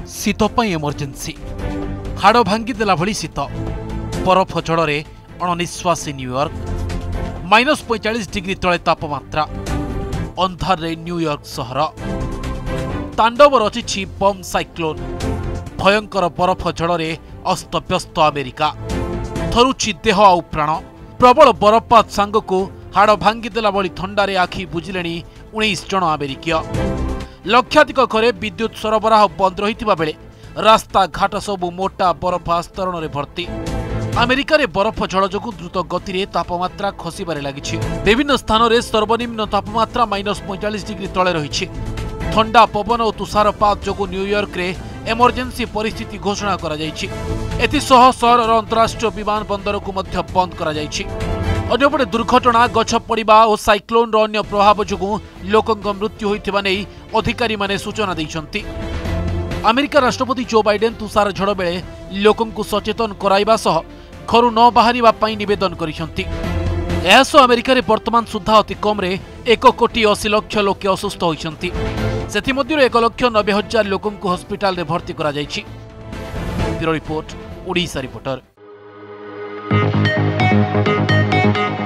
शीत एमरजेंसी हाड़ भांगीदेला भली शीत बरफ झड़े अणनिश्वासी न्यूयॉर्क -45 डिग्री तले तापमात्रा अंधार न्यूयॉर्क सहर तांडव रचिछि बम साइक्लोन भयंकर बरफ झड़े अस्तव्यस्त अमेरिका थरुछि देह आउ प्राण प्रबल बरफपात सांगकु हाड़ भांगीदेला भली थंडारे आखि बुझिले 19 जन अमेरिकीय लक्षाधिक घरे विद्युत सरबराह बंद रही बेले रास्ता घाट सबु मोटा बरफ आस्तरण भर्ती अमेरिका रे बरफ झड़ जो द्रुत गति में तापमात्रा खसबार लगी विभिन्न स्थान में सर्वनिम्न तापमात्रा -45 डिग्री तले रही ठंडा पवन और तुषारपात जो न्यूयॉर्क रे एमरजेंसी परिस्थिति घोषणा एसह सहर अंतरराष्ट्रीय विमान बंदर को बंद करपटे दुर्घटना गछ पड़ा और साइक्लोन अन्य प्रभाव जो लोकों मृत्यु होता नहीं अधिकारी माने सूचना देइछंती। अमेरिका राष्ट्रपति जो बाइडेन तुषार झड़ बेले लोकों सचेतन कराइबा सह घर न बाहरिबा पई निवेदन करिसंती। एहासह अमेरिका रे वर्तमान सुधा अति कम रे 1,80,00,000 लोक असुस्थ होइछंती सेथिमध्यरु 1,90,000 लोकों हॉस्पिटल रे भर्ती करा जायछि। Bureau report Odisha reporter.